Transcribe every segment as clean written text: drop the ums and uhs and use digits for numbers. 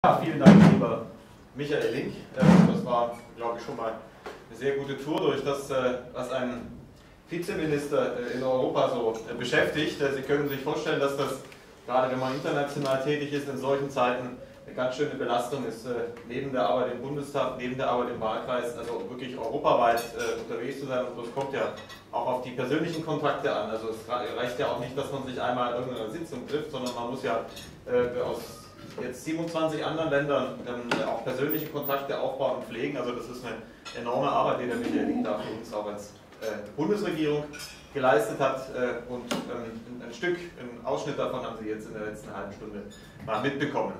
Ja, vielen Dank, lieber Michael Link. Das war, glaube ich, schon mal eine sehr gute Tour durch das, was ein Vizeminister in Europa so beschäftigt. Sie können sich vorstellen, dass das, gerade wenn man international tätig ist, in solchen Zeiten eine ganz schöne Belastung ist, neben der Arbeit im Bundestag, neben der Arbeit im Wahlkreis, also wirklich europaweit unterwegs zu sein. Und das kommt ja auch auf die persönlichen Kontakte an. Also es reicht ja auch nicht, dass man sich einmal in irgendeiner Sitzung trifft, sondern man muss ja aus jetzt 27 anderen Ländern auch persönliche Kontakte aufbauen und pflegen. Also das ist eine enorme Arbeit, die der Michael Link da für uns auch als Bundesregierung geleistet hat. Und ein Stück, einen Ausschnitt davon haben Sie jetzt in der letzten halben Stunde mal mitbekommen.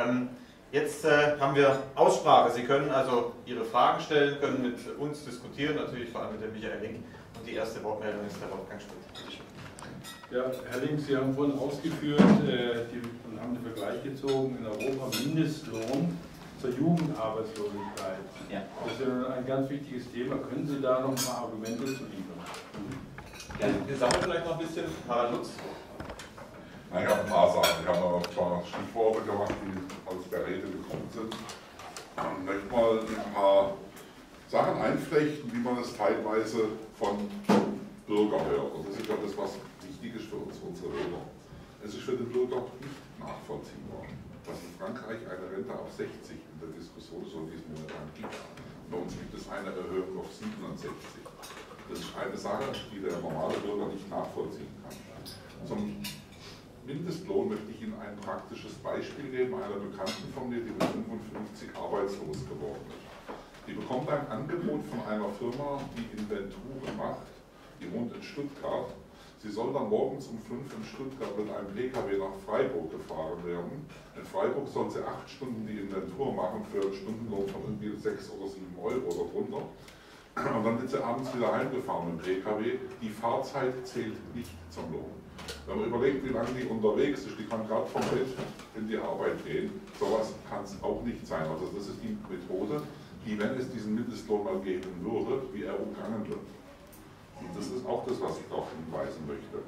Jetzt haben wir Aussprache. Sie können also Ihre Fragen stellen, können mit uns diskutieren, natürlich vor allem mit dem Michael Link. Und die erste Wortmeldung ist der Wolfgang Schmidt. Bitte schön. Ja, Herr Link, Sie haben vorhin ausgeführt und haben den Vergleich gezogen, in Europa Mindestlohn zur Jugendarbeitslosigkeit. Ja. Das ist ja ein ganz wichtiges Thema. Können Sie da noch ein paar Argumente zu liefern? Ja, wir sammeln vielleicht noch ein bisschen. Harald Lutz. Nein, ich habe ein paar Sachen. Ich habe noch ein paar Stichworte gemacht, die aus der Rede gekommen sind. Ich möchte mal ein paar Sachen einflechten, wie man es teilweise von Bürgern hört. Und das ist ja das, was wichtig ist für uns, unsere Wähler. Es ist für den Bürger nicht nachvollziehbar, dass in Frankreich eine Rente auf 60 in der Diskussion so in diesem Moment gibt. Bei uns gibt es eine Erhöhung auf 67. Das ist eine Sache, die der normale Bürger nicht nachvollziehen kann. Zum Mindestlohn möchte ich Ihnen ein praktisches Beispiel geben, einer Bekannten von mir, die mit 55 arbeitslos geworden ist. Die bekommt ein Angebot von einer Firma, die Inventuren macht, die wohnt in Stuttgart. Sie soll dann morgens um 5 in Stuttgart mit einem PKW nach Freiburg gefahren werden. In Freiburg soll sie 8 Stunden die Inventur machen für einen Stundenlohn von irgendwie 6 oder 7 Euro oder drunter. Und dann wird sie abends wieder heimgefahren mit dem PKW. Die Fahrzeit zählt nicht zum Lohn. Wenn man überlegt, wie lange die unterwegs ist, die kann gerade vom Bett in die Arbeit gehen, sowas kann es auch nicht sein. Also das ist die Methode, die, wenn es diesen Mindestlohn mal geben würde, wie er umgangen wird. Und das ist auch das, was ich darauf hinweisen möchte.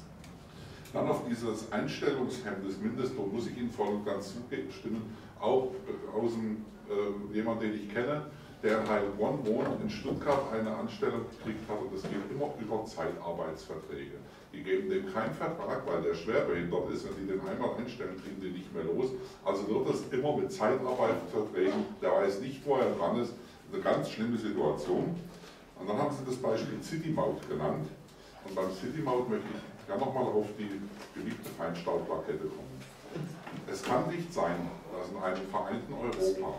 Dann auf dieses Einstellungshemd des Mindestlohns muss ich Ihnen voll und ganz zustimmen, auch aus jemand, den ich kenne, der in Heilbronn wohnt, in Stuttgart eine Anstellung gekriegt hat, und das geht immer über Zeitarbeitsverträge. Die geben dem keinen Vertrag, weil der schwerbehindert ist. Wenn die den einmal einstellen, kriegen die nicht mehr los. Also wird das immer mit Zeitarbeitsverträgen, der weiß nicht, wo er dran ist. Eine ganz schlimme Situation. Und dann haben Sie das Beispiel City-Maut genannt. Und beim City-Maut möchte ich ja nochmal auf die beliebte Feinstaubplakette kommen. Es kann nicht sein, dass in einem vereinten Europa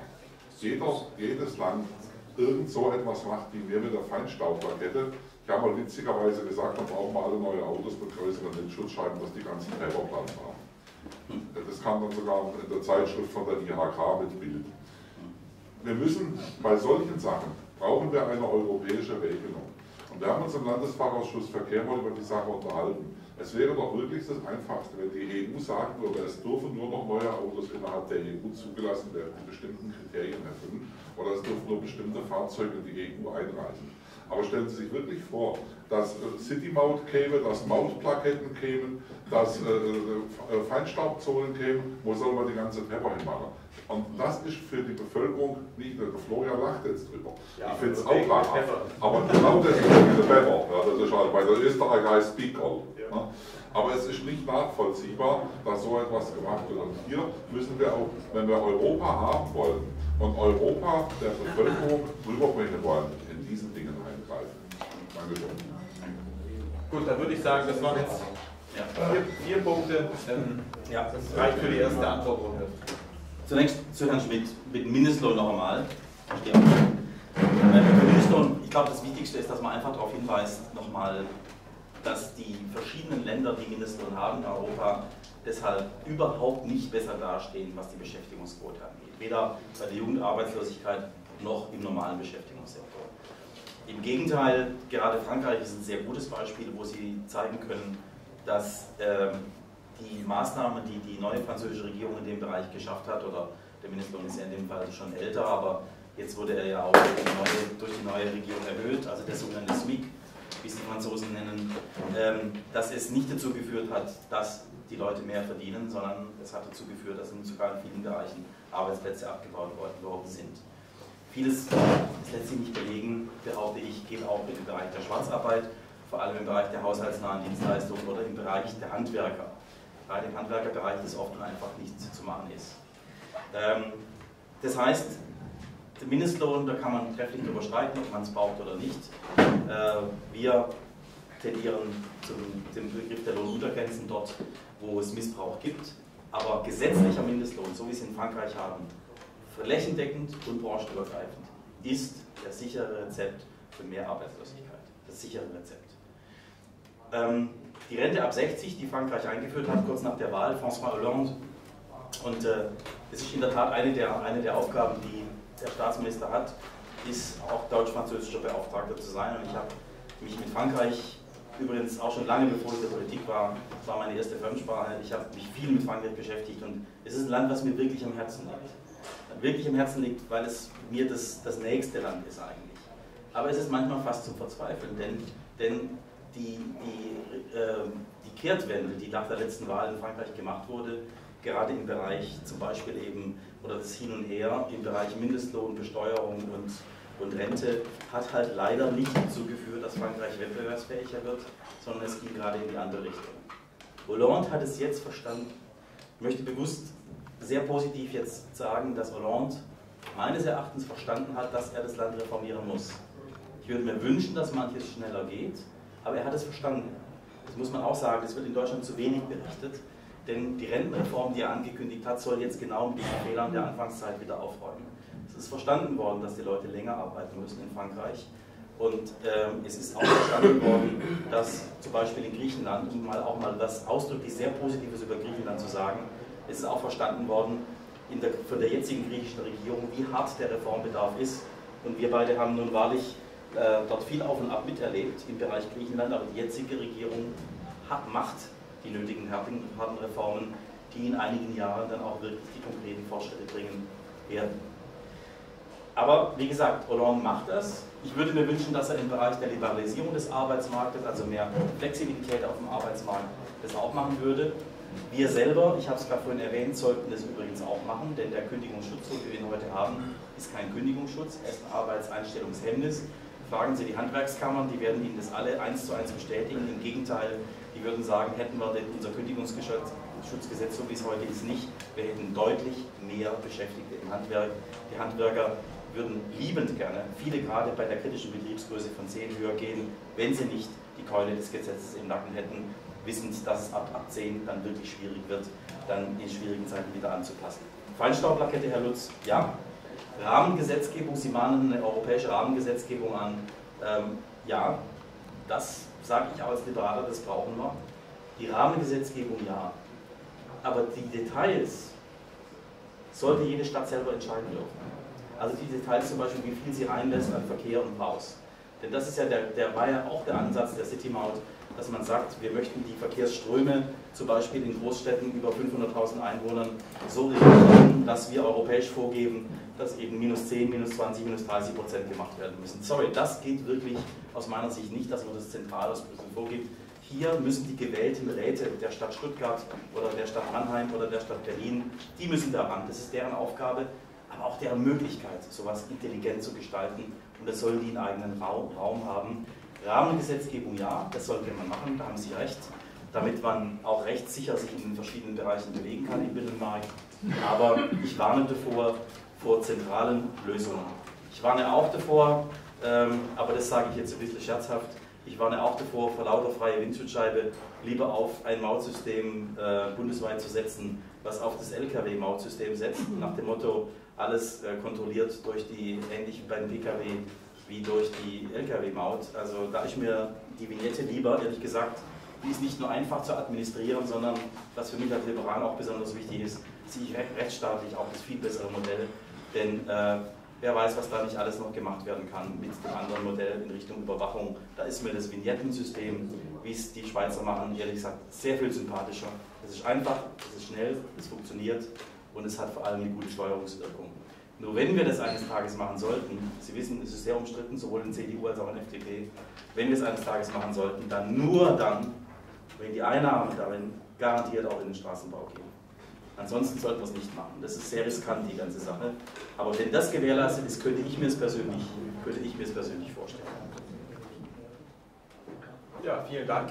jedes Land irgend so etwas macht wie wir mit der Feinstaubplakette. Ich habe mal witzigerweise gesagt, dann brauchen wir alle neue Autos mit größeren Windschutzscheiben, dass die ganzen Pepper Platz haben. Das kam dann sogar in der Zeitschrift von der IHK mit Bild. Wir müssen bei solchen Sachen, brauchen wir eine europäische Regelung. Und wir haben uns im Landesfachausschuss Verkehr mal über die Sache unterhalten. Es wäre doch wirklich das Einfachste, wenn die EU sagen würde, es dürfen nur noch neue Autos innerhalb der EU zugelassen werden, die bestimmten Kriterien erfüllen, oder es dürfen nur bestimmte Fahrzeuge in die EU einreisen. Aber stellen Sie sich wirklich vor, dass City-Maut käme, dass Mautplaketten kämen, dass Feinstaubzonen kämen, wo soll man die ganze Pepper hinmachen? Und das ist für die Bevölkerung nicht, der Florian lacht jetzt drüber. Ja, ich finde es auch lachhaft. Aber genau das ist diese Pepper. Ja, das ist halt, bei der Österreich heißt Pickerl. Ja. Aber es ist nicht nachvollziehbar, dass so etwas gemacht wird. Und hier müssen wir auch, wenn wir Europa haben wollen und Europa der Bevölkerung rüberbringen wollen, in diesen Dingen eingreifen. Dankeschön. Gut, dann würde ich sagen, das waren jetzt vier Punkte. Das reicht für die erste Antwortrunde. Zunächst zu Herrn Schmidt mit dem Mindestlohn noch einmal. Mindestlohn, ich glaube, das Wichtigste ist, dass man einfach darauf hinweist, nochmal, dass die verschiedenen Länder, die Mindestlohn haben in Europa, deshalb überhaupt nicht besser dastehen, was die Beschäftigungsquote angeht. Weder bei der Jugendarbeitslosigkeit noch im normalen Beschäftigungssektor. Im Gegenteil, gerade Frankreich ist ein sehr gutes Beispiel, wo Sie zeigen können, dass die Maßnahmen, die die neue französische Regierung in dem Bereich geschafft hat, oder der Mindestlohn ist ja in dem Fall schon älter, aber jetzt wurde er ja auch durch die neue Regierung erhöht, also der sogenannte SMIC, wie es die Franzosen nennen, dass es nicht dazu geführt hat, dass die Leute mehr verdienen, sondern es hat dazu geführt, dass sogar in vielen Bereichen Arbeitsplätze abgebaut worden sind. Vieles ist letztlich nicht belegen, behaupte ich, geht auch im Bereich der Schwarzarbeit, vor allem im Bereich der haushaltsnahen Dienstleistungen oder im Bereich der Handwerker. Gerade im Handwerkerbereich das oft einfach nicht zu machen ist. Das heißt, der Mindestlohn, da kann man trefflich darüber streiten, ob man es braucht oder nicht. Wir tendieren zu dem Begriff der Lohnuntergrenzen dort, wo es Missbrauch gibt. Aber gesetzlicher Mindestlohn, so wie wir es in Frankreich haben, flächendeckend und branchenübergreifend, ist das sichere Rezept für mehr Arbeitslosigkeit. Das sichere Rezept. Die Rente ab 60, die Frankreich eingeführt hat, kurz nach der Wahl, François Hollande. Und es ist in der Tat eine der Aufgaben, die der Staatsminister hat, ist auch deutsch-französischer Beauftragter zu sein. Und ich habe mich mit Frankreich, übrigens auch schon lange bevor ich in der Politik war, das war meine erste Fremdsprache, ich habe mich viel mit Frankreich beschäftigt und es ist ein Land, was mir wirklich am Herzen liegt. Wirklich am Herzen liegt, weil es mir das nächste Land ist eigentlich. Aber es ist manchmal fast zum Verzweifeln, denn die Kehrtwende, die nach der letzten Wahl in Frankreich gemacht wurde, gerade im Bereich zum Beispiel eben, oder das Hin und Her im Bereich Mindestlohn, Besteuerung und Rente, hat halt leider nicht dazu geführt, dass Frankreich wettbewerbsfähiger wird, sondern es ging gerade in die andere Richtung. Hollande hat es jetzt verstanden. Ich möchte bewusst sehr positiv jetzt sagen, dass Hollande meines Erachtens verstanden hat, dass er das Land reformieren muss. Ich würde mir wünschen, dass manches schneller geht, aber er hat es verstanden. Das muss man auch sagen, das wird in Deutschland zu wenig berichtet, denn die Rentenreform, die er angekündigt hat, soll jetzt genau mit diesen Fehlern der Anfangszeit wieder aufräumen. Es ist verstanden worden, dass die Leute länger arbeiten müssen in Frankreich und es ist auch verstanden worden, dass zum Beispiel in Griechenland, um auch mal was ausdrücklich sehr Positives über Griechenland zu sagen, es ist auch verstanden worden von der jetzigen griechischen Regierung, wie hart der Reformbedarf ist und wir beide haben nun wahrlich dort viel auf und ab miterlebt im Bereich Griechenland, aber die jetzige Regierung macht die nötigen harten Reformen, die in einigen Jahren dann auch wirklich die konkreten Fortschritte bringen werden. Aber wie gesagt, Hollande macht das. Ich würde mir wünschen, dass er im Bereich der Liberalisierung des Arbeitsmarktes, also mehr Flexibilität auf dem Arbeitsmarkt, das auch machen würde. Wir selber, ich habe es gerade vorhin erwähnt, sollten das übrigens auch machen, denn der Kündigungsschutz, so wie wir ihn heute haben, ist kein Kündigungsschutz, er ist ein Arbeitseinstellungshemmnis. Fragen Sie die Handwerkskammern, die werden Ihnen das alle 1:1 bestätigen. Im Gegenteil, die würden sagen, hätten wir denn unser Kündigungsschutzgesetz, so wie es heute ist, nicht, wir hätten deutlich mehr Beschäftigte im Handwerk. Die Handwerker würden liebend gerne, viele gerade bei der kritischen Betriebsgröße von 10 höher gehen, wenn sie nicht die Keule des Gesetzes im Nacken hätten, wissend, dass es ab 10 dann wirklich schwierig wird, dann in schwierigen Zeiten wieder anzupassen. Feinstaubplakette, Herr Lutz, ja. Rahmengesetzgebung, Sie mahnen eine europäische Rahmengesetzgebung an. Ja, das sage ich auch als Liberaler, das brauchen wir. Die Rahmengesetzgebung ja, aber die Details sollte jede Stadt selber entscheiden dürfen. Also die Details zum Beispiel, wie viel sie reinlässt an Verkehr und Haus. Denn das ist ja war ja auch der Ansatz der City-Maut, dass man sagt, wir möchten die Verkehrsströme zum Beispiel in Großstädten über 500.000 Einwohnern so regeln, dass wir europäisch vorgeben, dass eben -10, -20, -30% gemacht werden müssen. Sorry, das geht wirklich aus meiner Sicht nicht, dass man das zentral aus Brüssel vorgibt. Hier müssen die gewählten Räte der Stadt Stuttgart oder der Stadt Mannheim oder der Stadt Berlin, die müssen daran. Das ist deren Aufgabe, aber auch deren Möglichkeit, sowas intelligent zu gestalten. Und das sollen die einen eigenen Raum haben. Rahmengesetzgebung ja, das sollte man machen, da haben Sie recht, damit man auch rechtssicher sich in den verschiedenen Bereichen bewegen kann im Binnenmarkt. Aber ich warne davor, vor zentralen Lösungen. Ich warne auch davor, aber das sage ich jetzt ein bisschen scherzhaft, ich warne auch davor, vor lauter freie Windschutzscheibe lieber auf ein Mautsystem bundesweit zu setzen, was auf das Lkw-Mautsystem setzt, nach dem Motto, alles kontrolliert durch die, ähnlich wie bei den Pkw, wie durch die Lkw-Maut. Also da ist mir die Vignette lieber, ehrlich gesagt, die ist nicht nur einfach zu administrieren, sondern, was für mich als Liberal auch besonders wichtig ist, sehe ich rechtsstaatlich auch das viel bessere Modell, denn wer weiß, was da nicht alles noch gemacht werden kann mit dem anderen Modell in Richtung Überwachung. Da ist mir das Vignettensystem, wie es die Schweizer machen, ehrlich gesagt sehr viel sympathischer. Es ist einfach, es ist schnell, es funktioniert und es hat vor allem eine gute Steuerungswirkung. Nur wenn wir das eines Tages machen sollten, Sie wissen, es ist sehr umstritten, sowohl in CDU als auch in FDP, wenn wir es eines Tages machen sollten, dann nur dann, wenn die Einnahmen darin garantiert auch in den Straßenbau gehen. Ansonsten sollten wir es nicht machen. Das ist sehr riskant, die ganze Sache. Aber wenn das gewährleistet ist, könnte ich mir es persönlich vorstellen. Ja, vielen Dank.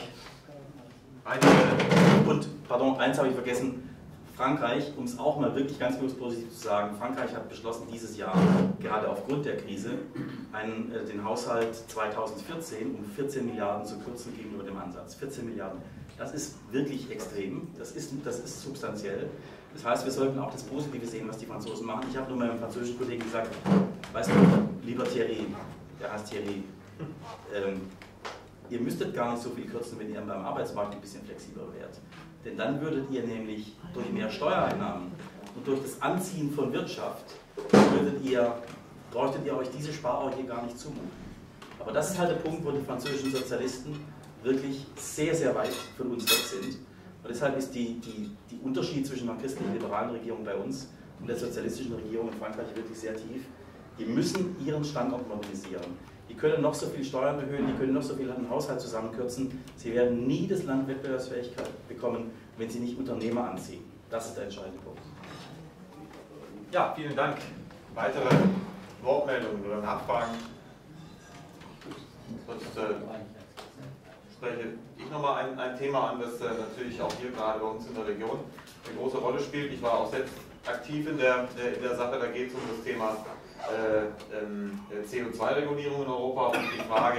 Und, pardon, eins habe ich vergessen. Frankreich, um es auch mal wirklich ganz kurz positiv zu sagen, Frankreich hat beschlossen, dieses Jahr, gerade aufgrund der Krise, den Haushalt 2014 um 14 Milliarden zu kürzen gegenüber dem Ansatz. 14 Milliarden. Das ist wirklich extrem, das ist substanziell. Das heißt, wir sollten auch das Positive sehen, was die Franzosen machen. Ich habe nur meinem französischen Kollegen gesagt, weißt du, lieber Thierry, der heißt Thierry, ihr müsstet gar nicht so viel kürzen, wenn ihr beim Arbeitsmarkt ein bisschen flexibler wärt. Denn dann würdet ihr nämlich durch mehr Steuereinnahmen und durch das Anziehen von Wirtschaft, bräuchtet ihr euch diese Sparorgie hier gar nicht zumuten. Aber das ist halt der Punkt, wo die französischen Sozialisten wirklich sehr, sehr weit von uns weg sind. Und deshalb ist die Unterschied zwischen einer christlich-liberalen Regierung bei uns und der sozialistischen Regierung in Frankreich wirklich sehr tief. Die müssen ihren Standort modernisieren. Die können noch so viel Steuern erhöhen, die können noch so viel an den Haushalt zusammenkürzen. Sie werden nie das Land Wettbewerbsfähigkeit bekommen, wenn sie nicht Unternehmer anziehen. Das ist der entscheidende Punkt. Ja, vielen Dank. Weitere Wortmeldungen oder Nachfragen? Sonst spreche ich nochmal ein Thema an, das natürlich auch hier gerade bei uns in der Region eine große Rolle spielt. Ich war auch selbst aktiv in der Sache, da geht es um das Thema CO2-Regulierung in Europa und die Frage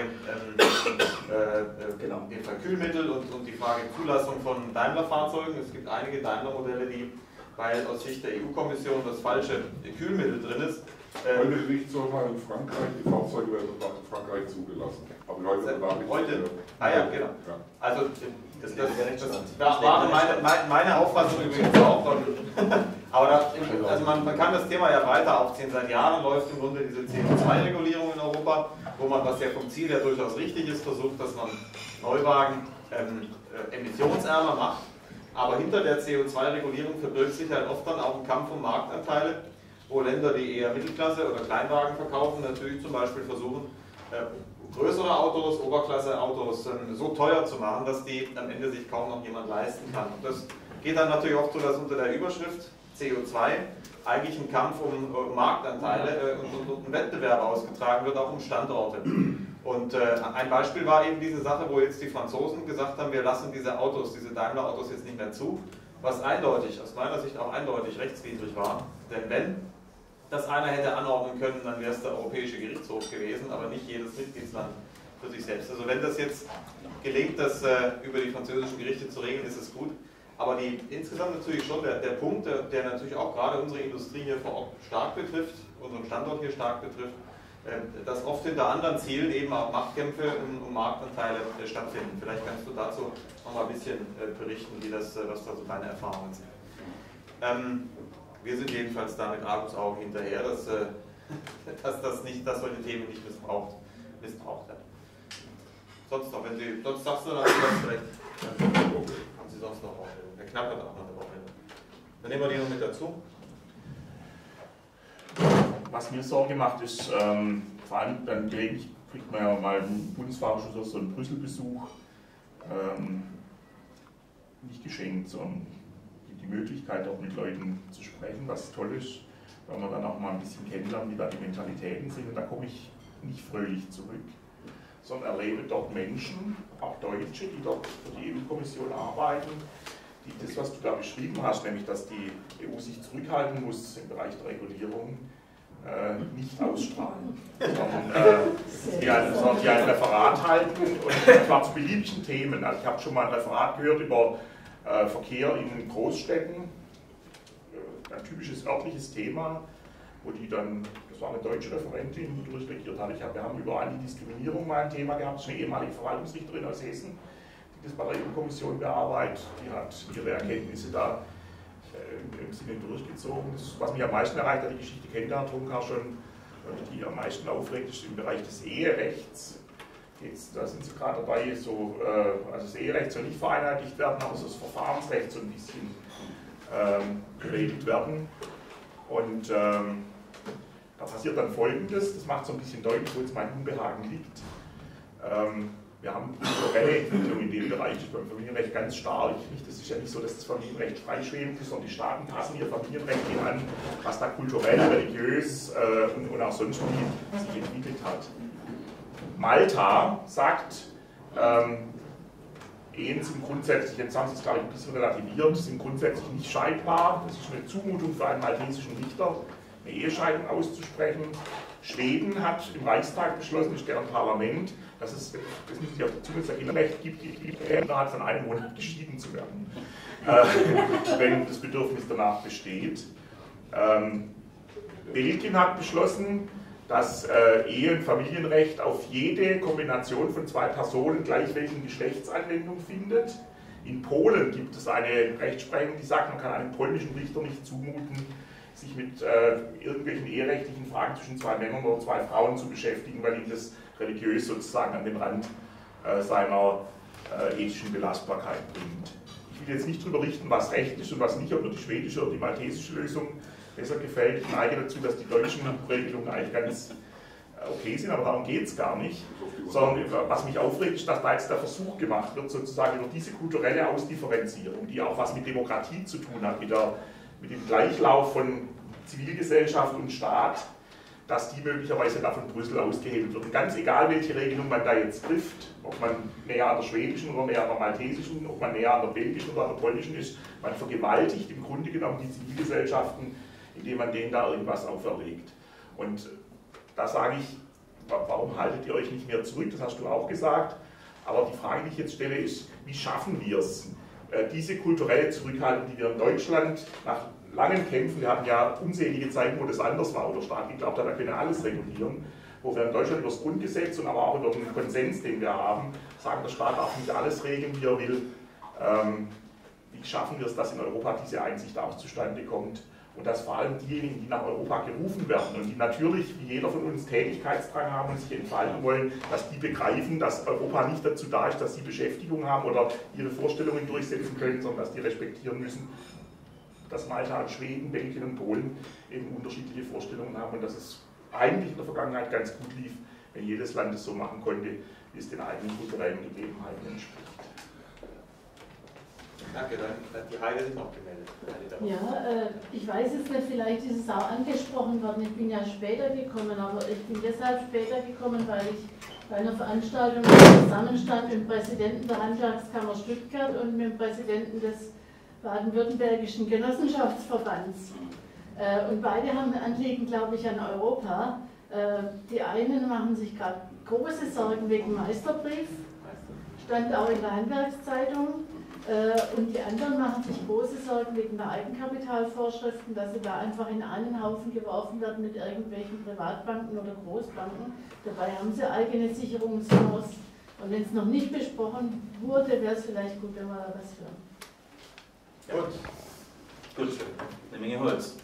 Kühlmittel und die Frage Zulassung von Daimler-Fahrzeugen. Es gibt einige Daimler-Modelle, die, weil aus Sicht der EU-Kommission das falsche Kühlmittel drin ist. Heute liegt so mal in Frankreich, die Fahrzeuge werden in Frankreich zugelassen. Aber heute ja, genau. Ja. Also das war meine Auffassung übrigens auch. Aber also man kann das Thema ja weiter aufziehen. Seit Jahren läuft im Grunde diese CO2-Regulierung in Europa, wo man, was ja vom Ziel her durchaus richtig ist, versucht, dass man Neuwagen emissionsärmer macht. Aber hinter der CO2-Regulierung verbirgt sich halt oft dann auch ein Kampf um Marktanteile, wo Länder, die eher Mittelklasse oder Kleinwagen verkaufen, natürlich zum Beispiel versuchen, größere Autos, Oberklasse-Autos so teuer zu machen, dass die am Ende sich kaum noch jemand leisten kann. Und das geht dann natürlich oft so, dass unter der Überschrift CO2 eigentlich ein Kampf um Marktanteile und ein Wettbewerb ausgetragen wird, auch um Standorte. Und ein Beispiel war eben diese Sache, wo jetzt die Franzosen gesagt haben, wir lassen diese Autos, diese Daimler-Autos jetzt nicht mehr zu, was eindeutig, aus meiner Sicht auch eindeutig rechtswidrig war. Denn wenn das einer hätte anordnen können, dann wäre es der Europäische Gerichtshof gewesen, aber nicht jedes Mitgliedsland für sich selbst. Also wenn das jetzt gelingt, das über die französischen Gerichte zu regeln, ist es gut. Aber insgesamt natürlich schon der Punkt, der natürlich auch gerade unsere Industrie hier vor Ort stark betrifft, unseren Standort hier stark betrifft, dass oft hinter anderen Zielen eben auch Machtkämpfe um Marktanteile stattfinden. Vielleicht kannst du dazu noch mal ein bisschen berichten, was da so deine Erfahrungen sind. Wir sind jedenfalls da mit Argusaugen hinterher, dass solche Themen nicht missbraucht werden. Sonst noch, sonst sagst du dann vielleicht, haben Sie sonst noch Wortmeldungen? Der Knapp hat auch noch eine Wortmeldung. Dann nehmen wir die noch mit dazu. Was mir Sorge macht, ist, vor allem dann gelegentlich kriegt man ja mal im Bundesfahrerschutz so einen Brüssel-Besuch nicht geschenkt, sondern die Möglichkeit, auch mit Leuten zu sprechen, was toll ist, weil man dann auch mal ein bisschen kennenlernt, wie da die Mentalitäten sind. Und da komme ich nicht fröhlich zurück, sondern erlebe dort Menschen, auch Deutsche, die dort für die EU-Kommission arbeiten, die das, was du da beschrieben hast, nämlich dass die EU sich zurückhalten muss im Bereich der Regulierung, nicht ausstrahlen, sondern die ein Referat halten, und zwar zu beliebigen Themen. Also ich habe schon mal ein Referat gehört über Verkehr in Großstädten, ein typisches örtliches Thema, wo die dann, das war eine deutsche Referentin, die durchregiert hat. Wir haben über Antidiskriminierung mal ein Thema gehabt, das ist eine ehemalige Verwaltungsrichterin aus Hessen, die das bei der EU-Kommission bearbeitet, die hat ihre Erkenntnisse da im Sinne durchgezogen. Das, was mich am meisten erreicht hat, die Geschichte kennt der Herr Trunka schon, die am meisten aufregt, ist im Bereich des Eherechts. Da sind sie gerade dabei, also das Eherecht soll nicht vereinheitlicht werden, aber so das Verfahrensrecht so ein bisschen geregelt werden. Und da passiert dann Folgendes, das macht so ein bisschen deutlich, wo jetzt mein Unbehagen liegt. Wir haben kulturelle Entwicklung in dem Bereich, das ist beim Familienrecht ganz stark. Das ist ja nicht so, dass das Familienrecht freischwebend ist, sondern die Staaten passen ihr Familienrecht an, was da kulturell, religiös und auch sonst wie sich entwickelt hat. Malta sagt, Ehen sind grundsätzlich, jetzt haben sie es glaube ich ein bisschen relativiert, sind grundsätzlich nicht scheidbar. Das ist eine Zumutung für einen maltesischen Richter, eine Ehescheidung auszusprechen. Schweden hat im Reichstag beschlossen, ist deren Parlament, dass es, das müssen Sie auf der Zunge sagen, Recht gibt, innerhalb von einem Monat geschieden zu werden, wenn das Bedürfnis danach besteht. Belgien hat beschlossen, dass Ehe- und Familienrecht auf jede Kombination von zwei Personen gleich welchen Geschlechts Anwendung findet. In Polen gibt es eine Rechtsprechung, die sagt, man kann einem polnischen Richter nicht zumuten, sich mit irgendwelchen eherechtlichen Fragen zwischen zwei Männern oder zwei Frauen zu beschäftigen, weil ihm das religiös sozusagen an den Rand seiner ethischen Belastbarkeit bringt. Ich will jetzt nicht darüber richten, was Recht ist und was nicht, ob nur die schwedische oder die maltesische Lösung besser gefällt. Ich neige dazu, dass die deutschen Regelungen eigentlich ganz okay sind, aber darum geht es gar nicht. Sondern was mich aufregt, ist, dass da jetzt der Versuch gemacht wird, sozusagen über diese kulturelle Ausdifferenzierung, die auch was mit Demokratie zu tun hat, mit dem Gleichlauf von Zivilgesellschaft und Staat, dass die möglicherweise da von Brüssel ausgehebelt wird. Und ganz egal, welche Regelung man da jetzt trifft, ob man näher an der schwedischen oder näher an der maltesischen, ob man näher an der belgischen oder an der polnischen ist, man vergewaltigt im Grunde genommen die Zivilgesellschaften, indem man denen da irgendwas auferlegt. Und da sage ich, warum haltet ihr euch nicht mehr zurück? Das hast du auch gesagt. Aber die Frage, die ich jetzt stelle, ist, wie schaffen wir es, diese kulturelle Zurückhaltung, die wir in Deutschland nach langen Kämpfen, wir hatten ja unzählige Zeiten, wo das anders war, wo der Staat geglaubt hat, er könne alles regulieren, wo wir in Deutschland über das Grundgesetz und aber auch über den Konsens, den wir haben, sagen, der Staat darf nicht alles regeln, wie er will. Wie schaffen wir es, dass in Europa diese Einsicht auch zustande kommt? Und dass vor allem diejenigen, die nach Europa gerufen werden und die natürlich, wie jeder von uns, Tätigkeitsdrang haben und sich entfalten wollen, dass die begreifen, dass Europa nicht dazu da ist, dass sie Beschäftigung haben oder ihre Vorstellungen durchsetzen können, sondern dass die respektieren müssen, dass Malta und Schweden, Belgien und Polen eben unterschiedliche Vorstellungen haben und dass es eigentlich in der Vergangenheit ganz gut lief, wenn jedes Land es so machen konnte, wie es den eigenen kulturellen Gegebenheiten entspricht. Danke, dann die Heide sich noch gemeldet. Ja, ich weiß es nicht, vielleicht ist es auch angesprochen worden, ich bin ja später gekommen, aber ich bin deshalb später gekommen, weil ich bei einer Veranstaltung zusammenstand mit dem Präsidenten der Handwerkskammer Stuttgart und mit dem Präsidenten des baden-württembergischen Genossenschaftsverbands. Und beide haben ein Anliegen, glaube ich, an Europa. Die einen machen sich gerade große Sorgen wegen Meisterbrief, stand auch in der Handwerkszeitung. Und die anderen machen sich große Sorgen wegen der Eigenkapitalvorschriften, dass sie da einfach in einen Haufen geworfen werden mit irgendwelchen Privatbanken oder Großbanken. Dabei haben sie eigene Sicherungsfonds. Und wenn es noch nicht besprochen wurde, wäre es vielleicht gut, wenn wir da was hören. Gut, eine Menge Holz.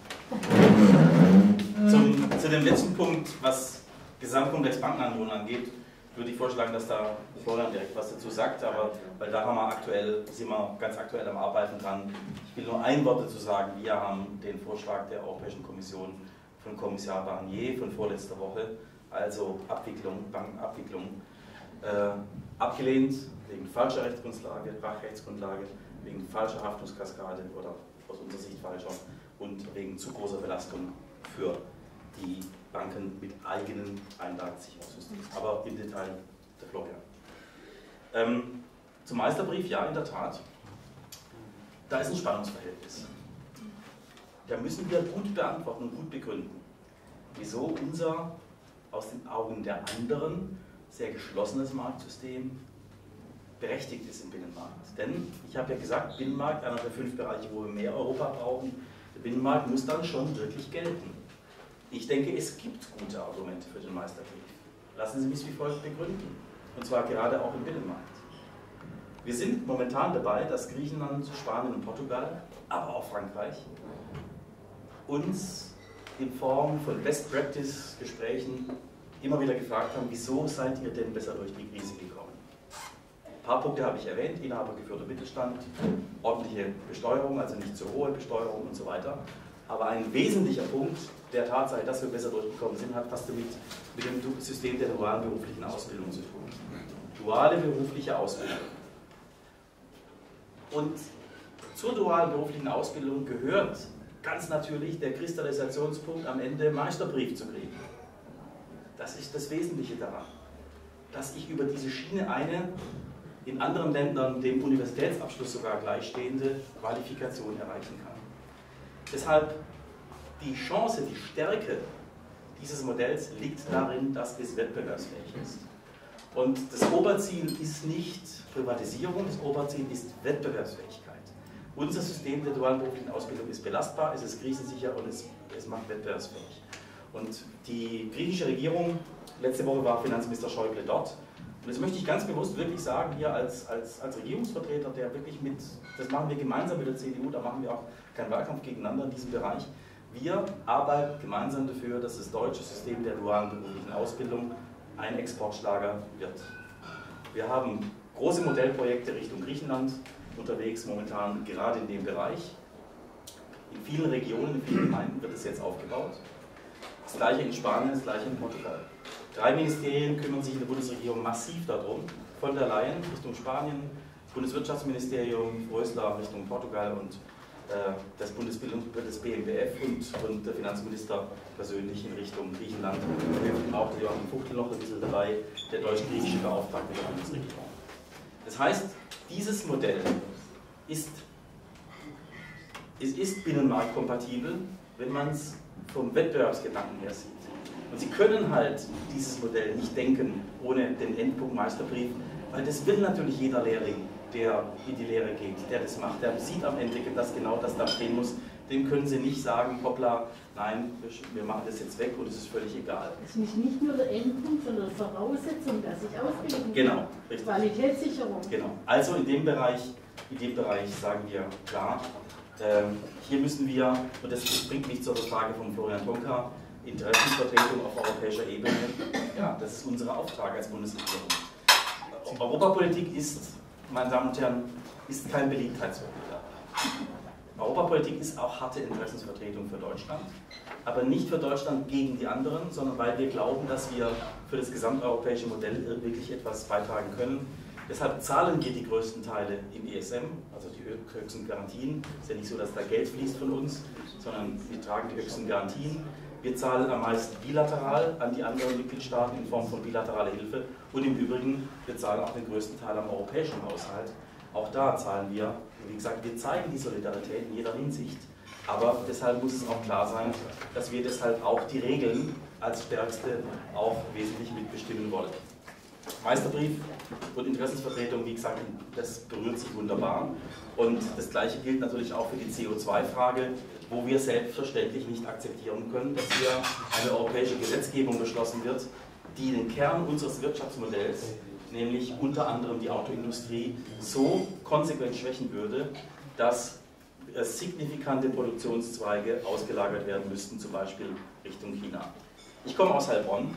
Zu dem letzten Punkt, was Gesamtkomplex Bankenunion angeht, würde ich vorschlagen, dass da Florian direkt was dazu sagt, aber weil da sind wir ganz aktuell am Arbeiten dran. Ich will nur ein Wort dazu sagen. Wir haben den Vorschlag der Europäischen Kommission von Kommissar Barnier von vorletzter Woche, also Bankenabwicklung, abgelehnt wegen falscher Rechtsgrundlage, Rechtsgrundlage, wegen falscher Haftungskaskade oder aus unserer Sicht falscher und wegen zu großer Belastung für die Banken mit eigenen Einlagensicherungssystemen. Aber im Detail der Florian. Zum Meisterbrief, ja, in der Tat. Da ist ein Spannungsverhältnis. Da müssen wir gut beantworten und gut begründen, wieso unser aus den Augen der anderen sehr geschlossenes Marktsystem berechtigt ist im Binnenmarkt. Denn, ich habe ja gesagt, Binnenmarkt, einer der 5 Bereiche, wo wir mehr Europa brauchen, der Binnenmarkt muss dann schon wirklich gelten. Ich denke, es gibt gute Argumente für den Meisterbrief. Lassen Sie mich wie folgt begründen. Und zwar gerade auch im Binnenmarkt. Wir sind momentan dabei, dass Griechenland, Spanien und Portugal, aber auch Frankreich, uns in Form von Best-Practice-Gesprächen immer wieder gefragt haben, wieso seid ihr denn besser durch die Krise gekommen? Ein paar Punkte habe ich erwähnt, inhabergeführter Mittelstand, ordentliche Besteuerung, also nicht zu hohe Besteuerung und so weiter. Aber ein wesentlicher Punkt der Tatsache, dass wir besser durchgekommen sind, hat was damit mit dem System der dualen beruflichen Ausbildung zu tun. Duale berufliche Ausbildung. Und zur dualen beruflichen Ausbildung gehört ganz natürlich der Kristallisationspunkt am Ende Meisterbrief zu kriegen. Das ist das Wesentliche daran, dass ich über diese Schiene eine in anderen Ländern dem Universitätsabschluss sogar gleichstehende Qualifikation erreichen kann. Deshalb die Chance, die Stärke dieses Modells liegt darin, dass es wettbewerbsfähig ist. Und das Oberziel ist nicht Privatisierung, das Oberziel ist Wettbewerbsfähigkeit. Unser System der dualen beruflichen Ausbildung ist belastbar, es ist krisensicher und es macht wettbewerbsfähig. Und die griechische Regierung, letzte Woche war Finanzminister Schäuble dort, und das möchte ich ganz bewusst wirklich sagen, hier als Regierungsvertreter, der wirklich das machen wir gemeinsam mit der CDU, da machen wir auch keinen Wahlkampf gegeneinander in diesem Bereich. Wir arbeiten gemeinsam dafür, dass das deutsche System der dualen beruflichen Ausbildung ein Exportschlager wird. Wir haben große Modellprojekte Richtung Griechenland unterwegs, momentan gerade in dem Bereich. In vielen Regionen, in vielen Gemeinden wird es jetzt aufgebaut. Das gleiche in Spanien, das gleiche in Portugal. 3 Ministerien kümmern sich in der Bundesregierung massiv darum. Von der Leyen Richtung Spanien, Bundeswirtschaftsministerium, Rösler Richtung Portugal und das BMWF und der Finanzminister persönlich in Richtung Griechenland. Und auch der Joachim Fuchtel noch ein bisschen dabei, der deutsch-griechische Beauftragte der Bundesregierung. Das heißt, dieses Modell ist binnenmarktkompatibel, wenn man es vom Wettbewerbsgedanken her sieht. Und Sie können halt dieses Modell nicht denken ohne den Endpunkt Meisterbrief, weil das will natürlich jeder Lehrling, der in die Lehre geht, der das macht. Der sieht am Ende, dass genau das da stehen muss. Dem können Sie nicht sagen, hoppla, nein, wir machen das jetzt weg und es ist völlig egal. Das ist nicht nur der Endpunkt, sondern die Voraussetzung, dass ich ausbilden kann. Genau, richtig. Qualitätssicherung. Genau. Also in dem Bereich sagen wir klar, hier müssen wir, und das bringt mich zur Frage von Florian Tonka, Interessenvertretung auf europäischer Ebene, ja, das ist unser Auftrag als Bundesregierung. Europapolitik ist, meine Damen und Herren, ist kein Beliebtheitswettbewerb. Europapolitik ist auch harte Interessensvertretung für Deutschland, aber nicht für Deutschland gegen die anderen, sondern weil wir glauben, dass wir für das gesamteuropäische Modell wirklich etwas beitragen können. Deshalb zahlen wir die größten Teile im ESM, also die höchsten Garantien. Es ist ja nicht so, dass da Geld fließt von uns, sondern wir tragen die höchsten Garantien. Wir zahlen am meisten bilateral an die anderen Mitgliedstaaten in Form von bilateraler Hilfe und im Übrigen, wir zahlen auch den größten Teil am europäischen Haushalt. Auch da zahlen wir, wie gesagt, wir zeigen die Solidarität in jeder Hinsicht, aber deshalb muss es auch klar sein, dass wir deshalb auch die Regeln als Stärkste auch wesentlich mitbestimmen wollen. Meisterbrief und Interessensvertretung, wie gesagt, das berührt sich wunderbar. Und das Gleiche gilt natürlich auch für die CO2-Frage, wo wir selbstverständlich nicht akzeptieren können, dass hier eine europäische Gesetzgebung beschlossen wird, die den Kern unseres Wirtschaftsmodells, nämlich unter anderem die Autoindustrie, so konsequent schwächen würde, dass signifikante Produktionszweige ausgelagert werden müssten, zum Beispiel Richtung China. Ich komme aus Heilbronn,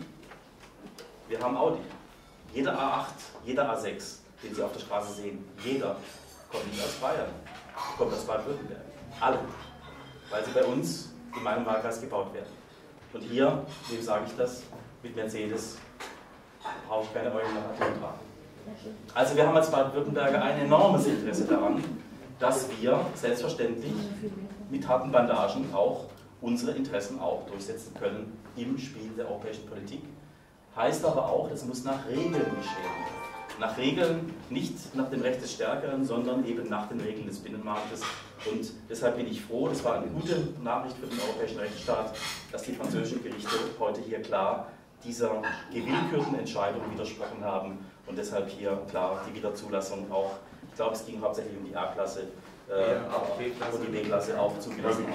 wir haben Audi. Jeder A8, jeder A6, den Sie auf der Straße sehen, jeder kommt nicht aus Bayern, kommt aus Baden-Württemberg. Alle. Weil sie bei uns in meinem Wahlkreis gebaut werden. Und hier, wem sage ich das, mit Mercedes brauche ich keine Euro nach Athen tragen. Also wir haben als Baden-Württemberger ein enormes Interesse daran, dass wir selbstverständlich mit harten Bandagen auch unsere Interessen auch durchsetzen können im Spiel der europäischen Politik. Heißt aber auch, das muss nach Regeln geschehen. Nach Regeln, nicht nach dem Recht des Stärkeren, sondern eben nach den Regeln des Binnenmarktes. Und deshalb bin ich froh, das war eine gute Nachricht für den europäischen Rechtsstaat, dass die französischen Gerichte heute hier klar dieser gewillkürten Entscheidung widersprochen haben und deshalb hier klar die Wiederzulassung auch, ich glaube es ging hauptsächlich um die A-Klasse und die B-Klasse auch zugelassen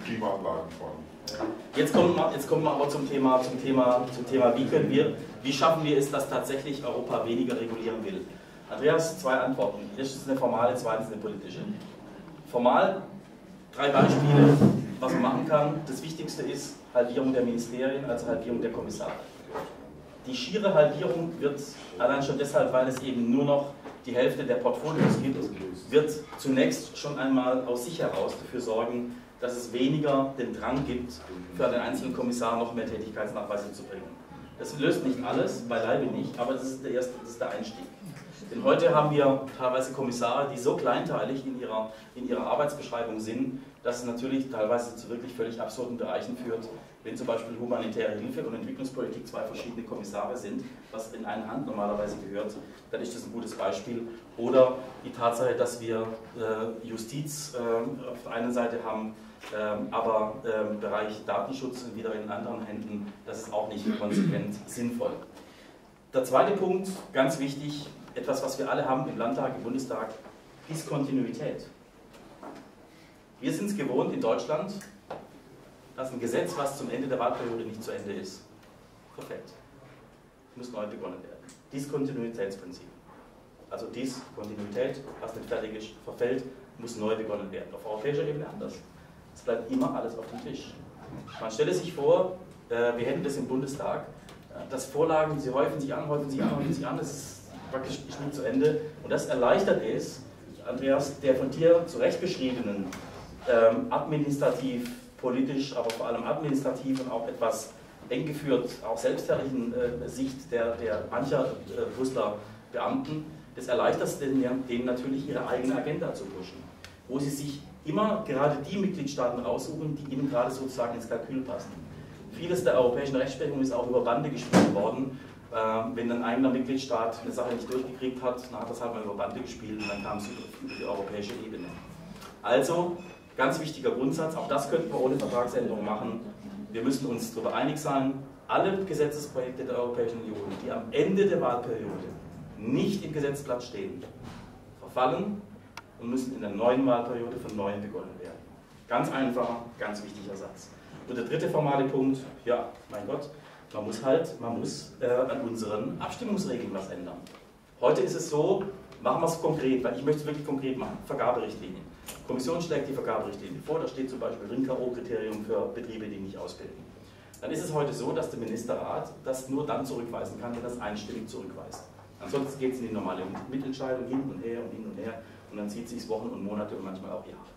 haben. Jetzt kommen wir aber zum Thema, wie schaffen wir es, dass tatsächlich Europa weniger regulieren will. Andreas, 2 Antworten. Erstens eine formale, zweitens eine politische. Formal, 3 Beispiele, was man machen kann. Das Wichtigste ist Halbierung der Ministerien, also Halbierung der Kommissare. Die schiere Halbierung wird, allein schon deshalb, weil es eben nur noch die Hälfte der Portfolios gibt, wird zunächst schon einmal aus sich heraus dafür sorgen, dass es weniger den Drang gibt, für einen einzelnen Kommissar noch mehr Tätigkeitsnachweise zu bringen. Das löst nicht alles, beileibe nicht, aber das ist der Einstieg. Denn heute haben wir teilweise Kommissare, die so kleinteilig in ihrer Arbeitsbeschreibung sind, dass es natürlich teilweise zu wirklich völlig absurden Bereichen führt. Wenn zum Beispiel humanitäre Hilfe und Entwicklungspolitik zwei verschiedene Kommissare sind, was in eine Hand normalerweise gehört, dann ist das ein gutes Beispiel. Oder die Tatsache, dass wir Justiz auf der einen Seite haben, aber Bereich Datenschutz wieder in anderen Händen, das ist auch nicht konsequent sinnvoll. Der zweite Punkt, ganz wichtig, etwas, was wir alle haben im Landtag, im Bundestag, Diskontinuität. Wir sind es gewohnt in Deutschland, dass ein Gesetz, was zum Ende der Wahlperiode nicht zu Ende ist, verfällt. Muss neu begonnen werden. Diskontinuitätsprinzip. Also Diskontinuität, was nicht fertig ist, verfällt, muss neu begonnen werden. Auf europäischer Ebene anders. Es bleibt immer alles auf dem Tisch. Man stelle sich vor, wir hätten das im Bundestag, dass Vorlagen, sie häufen sich an, das ist praktisch nicht zu Ende. Und das erleichtert es, Andreas, der von dir zurecht beschriebenen administrativ, politisch, aber vor allem administrativ und auch etwas eng geführt, auch selbstherrlichen Sicht der mancher Brüsseler Beamten, das erleichtert es denen natürlich, ihre eigene Agenda zu pushen, wo sie sich immer gerade die Mitgliedstaaten raussuchen, die ihnen gerade sozusagen ins Kalkül passen. Vieles der europäischen Rechtsprechung ist auch über Bande gespielt worden. Wenn ein eigener Mitgliedstaat eine Sache nicht durchgekriegt hat, dann hat das halt mal über Bande gespielt und dann kam es über die europäische Ebene. Also, ganz wichtiger Grundsatz, auch das könnten wir ohne Vertragsänderung machen. Wir müssen uns darüber einig sein, alle Gesetzesprojekte der Europäischen Union, die am Ende der Wahlperiode nicht im Gesetzblatt stehen, verfallen und müssen in der neuen Wahlperiode von neuem begonnen werden. Ganz einfacher, ganz wichtiger Satz. Und der dritte formale Punkt, ja, mein Gott, man muss an unseren Abstimmungsregeln was ändern. Heute ist es so, machen wir es konkret, weil ich möchte es wirklich konkret machen, Vergaberichtlinien. Die Kommission schlägt die Vergaberichtlinie vor, da steht zum Beispiel RIN-KO-Kriterium für Betriebe, die nicht ausbilden. Dann ist es heute so, dass der Ministerrat das nur dann zurückweisen kann, wenn das einstimmig zurückweist. Ansonsten geht es in die normale Mitentscheidung hin und her und dann zieht es sich Wochen und Monate und manchmal auch Jahre.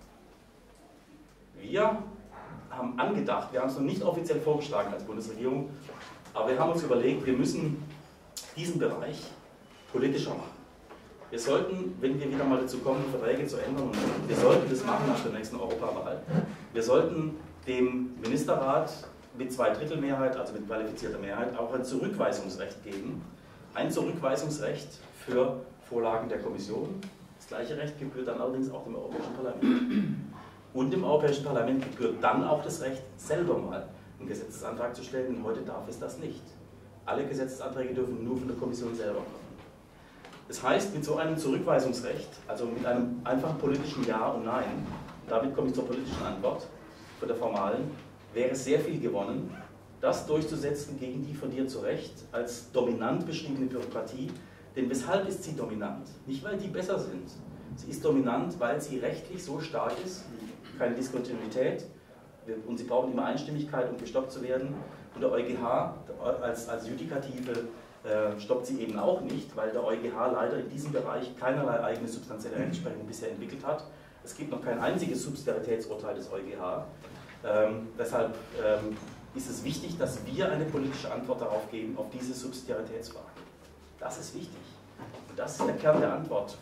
Wir haben angedacht, wir haben es noch nicht offiziell vorgeschlagen als Bundesregierung, aber wir haben uns überlegt, wir müssen diesen Bereich politischer machen. Wir sollten, wenn wir wieder mal dazu kommen, Verträge zu ändern, und wir sollten das machen nach der nächsten Europawahl, wir sollten dem Ministerrat mit Zweidrittelmehrheit, also mit qualifizierter Mehrheit, auch ein Zurückweisungsrecht geben. Ein Zurückweisungsrecht für Vorlagen der Kommission. Das gleiche Recht gebührt dann allerdings auch dem Europäischen Parlament. Und dem Europäischen Parlament gebührt dann auch das Recht, selber mal einen Gesetzesantrag zu stellen, denn heute darf es das nicht. Alle Gesetzesanträge dürfen nur von der Kommission selber kommen. Das heißt, mit so einem Zurückweisungsrecht, also mit einem einfachen politischen Ja und Nein, und damit komme ich zur politischen Antwort, von der formalen, wäre sehr viel gewonnen, das durchzusetzen gegen die von dir zu Recht als dominant beschriebene Bürokratie. Denn weshalb ist sie dominant? Nicht, weil die besser sind. Sie ist dominant, weil sie rechtlich so stark ist, keine Diskontinuität, und sie brauchen immer Einstimmigkeit, um gestoppt zu werden. Und der EuGH als Judikative stoppt sie eben auch nicht, weil der EuGH leider in diesem Bereich keinerlei eigene substanzielle Rechtsprechung bisher entwickelt hat. Es gibt noch kein einziges Subsidiaritätsurteil des EuGH. Deshalb ist es wichtig, dass wir eine politische Antwort darauf geben, auf diese Subsidiaritätsfrage. Das ist wichtig. Und das ist der Kern der Antwort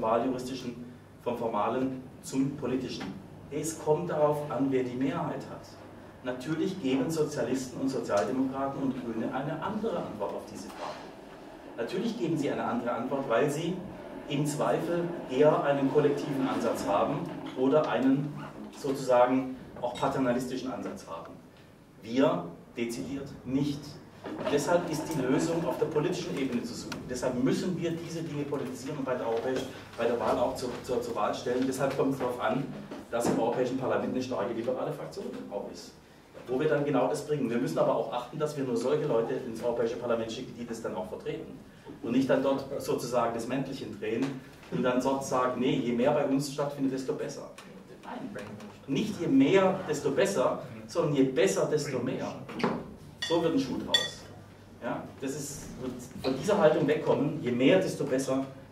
vom Formalen zum Politischen. Es kommt darauf an, wer die Mehrheit hat. Natürlich geben Sozialisten und Sozialdemokraten und Grüne eine andere Antwort auf diese Frage. Natürlich geben sie eine andere Antwort, weil sie im Zweifel eher einen kollektiven Ansatz haben oder einen sozusagen auch paternalistischen Ansatz haben. Wir dezidiert nicht. Und deshalb ist die Lösung auf der politischen Ebene zu suchen. Deshalb müssen wir diese Dinge politisieren und bei der Wahl auch zur Wahl stellen. Deshalb kommt es darauf an, dass im Europäischen Parlament eine starke liberale Fraktion auch ist, wo wir dann genau das bringen. Wir müssen aber auch achten, dass wir nur solche Leute ins Europäische Parlament schicken, die das dann auch vertreten. Und nicht dann dort sozusagen das Mäntelchen drehen und dann dort sagen, nee, je mehr bei uns stattfindet, desto besser. Nein, nicht je mehr, desto besser, sondern je besser, desto mehr. So wird ein Schuh draus. Ja, das ist, von dieser Haltung wegkommen, je mehr, desto besser,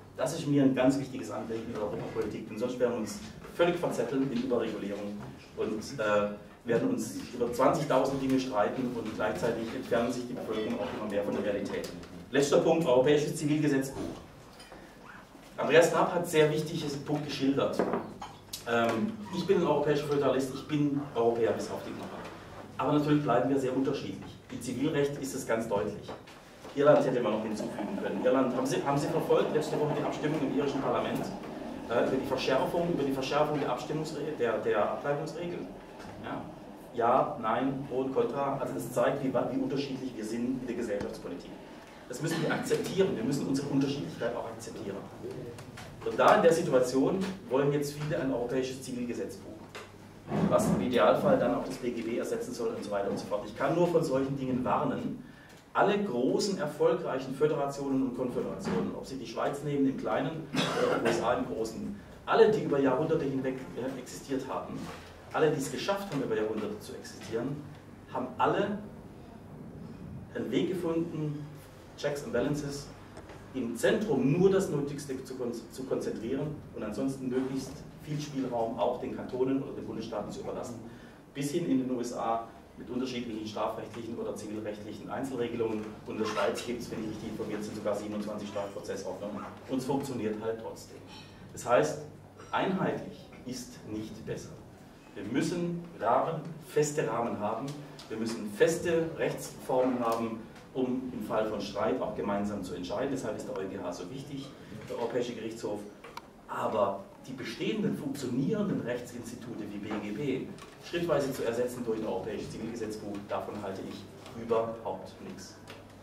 Das ist mir ein ganz wichtiges Anliegen in der Europapolitik, denn sonst werden wir uns völlig verzetteln in Überregulierung und werden uns über 20.000 Dinge streiten und gleichzeitig entfernen sich die Bevölkerung auch immer mehr von der Realität. Letzter Punkt, Europäisches Zivilgesetzbuch. Andreas Rapp hat sehr wichtiges Punkt geschildert. Ich bin ein europäischer Föderalist, ich bin Europäer bis auf die Klammer. Aber natürlich bleiben wir sehr unterschiedlich. Im Zivilrecht ist es ganz deutlich. Irland hätte man noch hinzufügen können. Irland, haben Sie verfolgt letzte Woche die Abstimmung im irischen Parlament über die Verschärfung der Abtreibungsregeln? Ja, nein, pro und contra. Also das zeigt, wie unterschiedlich wir sind in der Gesellschaftspolitik. Das müssen wir akzeptieren. Wir müssen unsere Unterschiedlichkeit auch akzeptieren. Und da in der Situation wollen jetzt viele ein europäisches Zivilgesetzbuch, was im Idealfall dann auch das BGB ersetzen soll und so weiter und so fort. Ich kann nur von solchen Dingen warnen. Alle großen, erfolgreichen Föderationen und Konföderationen, ob Sie die Schweiz nehmen im Kleinen oder die USA im Großen, alle, die über Jahrhunderte hinweg existiert haben, alle, die es geschafft haben, über Jahrhunderte zu existieren, haben alle einen Weg gefunden, Checks and Balances, im Zentrum nur das Nötigste zu konzentrieren und ansonsten möglichst viel Spielraum auch den Kantonen oder den Bundesstaaten zu überlassen, bis hin in den USA mit unterschiedlichen strafrechtlichen oder zivilrechtlichen Einzelregelungen. Und in der Schweiz gibt es, wenn ich richtig informiert bin, sogar 27 Strafprozessordnungen. Und es funktioniert halt trotzdem. Das heißt, einheitlich ist nicht besser. Wir müssen feste Rahmen haben, wir müssen feste Rechtsformen haben, um im Fall von Streit auch gemeinsam zu entscheiden. Deshalb ist der EuGH so wichtig, der Europäische Gerichtshof. Aber die bestehenden, funktionierenden Rechtsinstitute wie BGB schrittweise zu ersetzen durch ein europäisches Zivilgesetzbuch, davon halte ich überhaupt nichts.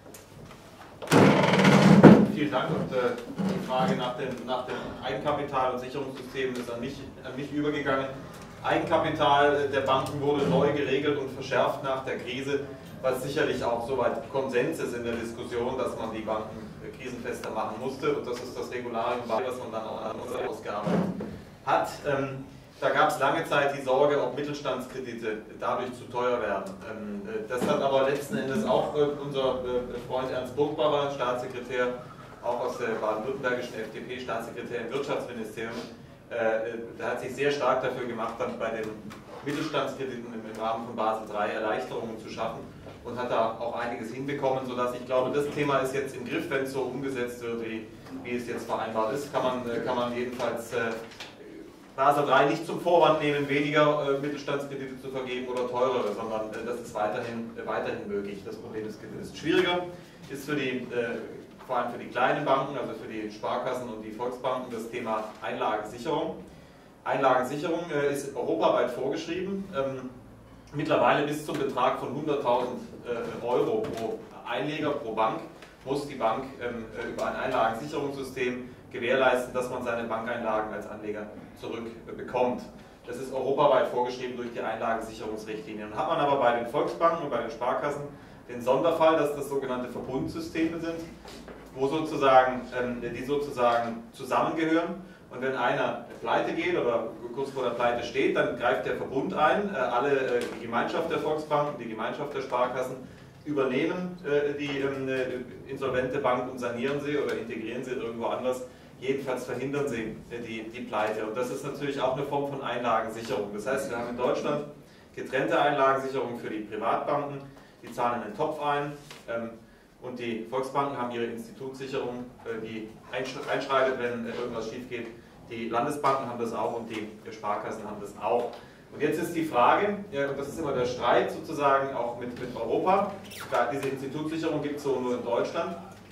Vielen Dank. Und die Frage nach dem Eigenkapital- und Sicherungssystem ist an mich übergegangen. Eigenkapital der Banken wurde neu geregelt und verschärft nach der Krise, was sicherlich auch soweit Konsens ist in der Diskussion, dass man die Banken krisenfester machen musste, und das ist das Regularium, was man dann auch ausgearbeitet hat. Da gab es lange Zeit die Sorge, ob Mittelstandskredite dadurch zu teuer werden. Das hat aber letzten Endes auch unser Freund Ernst Burgbacher, Staatssekretär, auch aus der baden-württembergischen FDP, Staatssekretär im Wirtschaftsministerium, der hat sich sehr stark dafür gemacht, dann bei den Mittelstandskrediten im Rahmen von Basel III Erleichterungen zu schaffen und hat da auch einiges hinbekommen, sodass ich glaube, das Thema ist jetzt im Griff, wenn es so umgesetzt wird, wie es jetzt vereinbart ist, kann man jedenfalls Basel III nicht zum Vorwand nehmen, weniger Mittelstandskredite zu vergeben oder teurere, sondern das ist weiterhin möglich. Das Problem ist schwieriger, ist vor allem für die kleinen Banken, also für die Sparkassen und die Volksbanken, das Thema Einlagensicherung. Einlagensicherung ist europaweit vorgeschrieben, mittlerweile bis zum Betrag von 100.000 Euro pro Einleger, pro Bank, muss die Bank über ein Einlagensicherungssystem gewährleisten, dass man seine Bankeinlagen als Anleger zurückbekommt. Das ist europaweit vorgeschrieben durch die Einlagensicherungsrichtlinien. Hat man aber bei den Volksbanken und bei den Sparkassen den Sonderfall, dass das sogenannte Verbundsysteme sind, wo die sozusagen zusammengehören. Und wenn einer pleite geht oder kurz vor der Pleite steht, dann greift der Verbund ein. Die Gemeinschaft der Volksbanken, die Gemeinschaft der Sparkassen übernehmen die insolvente Bank und sanieren sie oder integrieren sie irgendwo anders. Jedenfalls verhindern sie die Pleite. Und das ist natürlich auch eine Form von Einlagensicherung. Das heißt, wir haben in Deutschland getrennte Einlagensicherung für die Privatbanken. Die zahlen in den Topf ein. Und die Volksbanken haben ihre Institutssicherung, die einschreitet, wenn irgendwas schief geht. Die Landesbanken haben das auch und die Sparkassen haben das auch. Und jetzt ist die Frage, und das ist immer der Streit sozusagen auch mit Europa, diese Institutssicherung gibt es so nur in Deutschland,